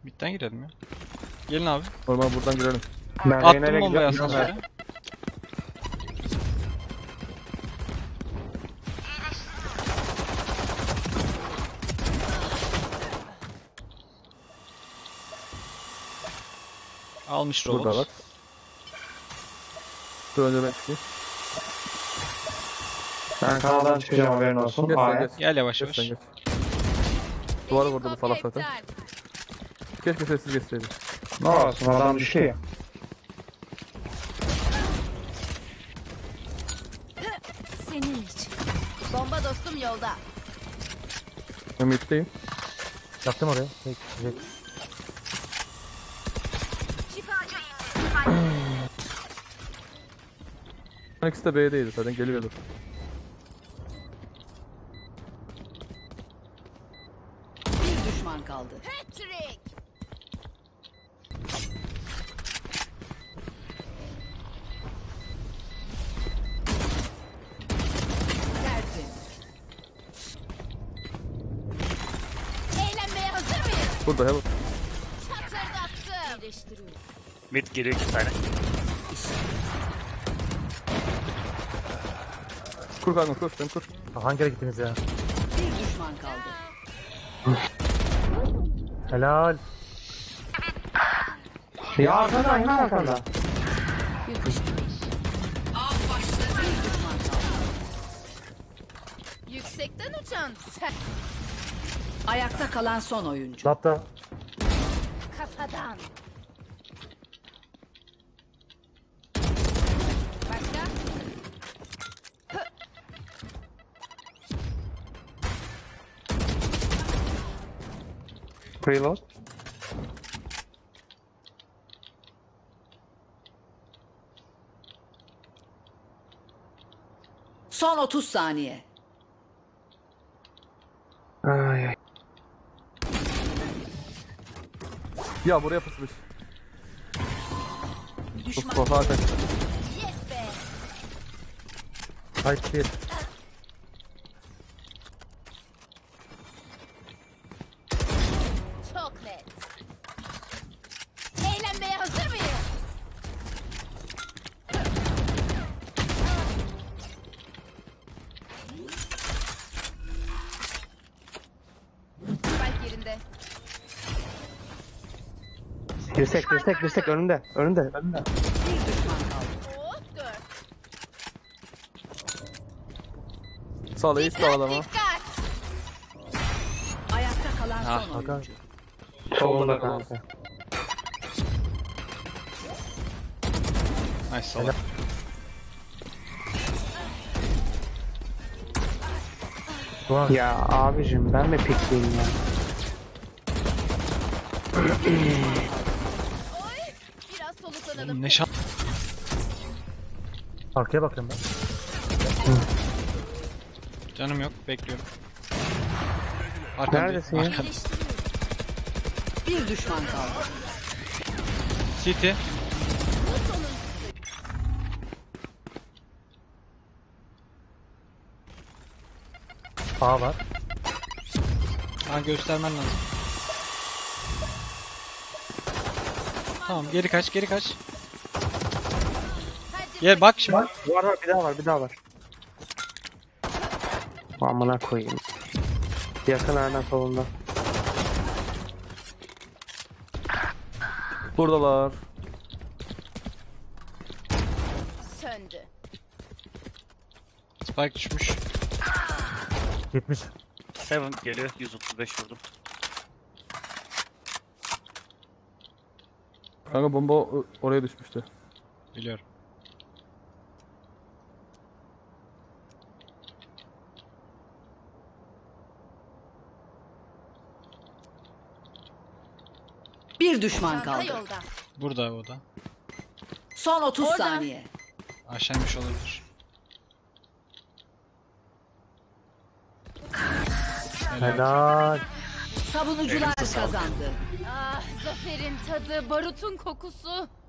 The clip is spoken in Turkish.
Mid'den girelim ya. Gelin abi. Normal buradan girelim. Attım bombayı asansöre. Almış Burada Roblox. bak. Dur önce ben çıkayım. Ben kanaldan çıkacağım, haberin olsun. Geç sen A'ya. geç. Gel yavaş Geç sen yavaş. geç. Duvarı vurdu bu salak zaten. Keşke sessiz geçseydi. Ne olsun, adam düşüyor ya. Senin için. Bomba dostum yolda. Ben mid'deyim. Yaktım oraya. Tek. Şifacı indi. İkisi de B'deydi zaten, geliyordu. Bir düşman kaldı. Patrick. Tertemiz. Eğlenmeye hazır mıyız? Burada heaven. Çatırdattım. İyileştiriyorum. Mid giriyor 2 tane. Kur kanka kur, sen kur. Hangi yere gittiniz ya? Bir düşman kaldı. Helal. Ya arkada, yine arkada. Bir düşman kaldı. Yüksekten uçan. Sen Ayakta kalan son oyuncu. Lapta. kafadan. Başka? Preload. Son 30 saniye. Ay ay. Ya buraya pısmış. Düşman Mustafa Hakan. Yes be. Hayt bir. Çok net. Eğlenmeye hazır mıyız? Spike yerinde. Dirsek önünde. bir düşman kaldı. Oh, dur. Sağ iyi sağ adama. Dikkat. Ayakta kalan Ah, son Hakan. oyuncu. Solunda kanka. Nice salak. Duvar. Ya abicim, ben mi pikliyim ya? Oy. Biraz soluklanalım. Ne şans. Arkaya bakıyorum ben. Canım yok, bekliyorum. Arkamda. Neredesin ya? İyileştiriyorum. Bir düşman kaldı. City. A var. Ha, göstermen lazım. Tamam, geri kaç, geri kaç. Hadi Gel bak şimdi. Var, bir daha var. Amına koyayım. Yakın aynen solunda. Buradalar. söndü. Spike düşmüş. 70. Heaven geliyor. 135 vurdum. Kanka bomba oraya düşmüştü. Biliyorum. Bir düşman Çanta kaldı. yolda. Burada o da. Son 30 Orada. saniye. Aşağıymış olabilir. Helal. Savunucular kazandı. Ah, zaferin tadı, barutun kokusu.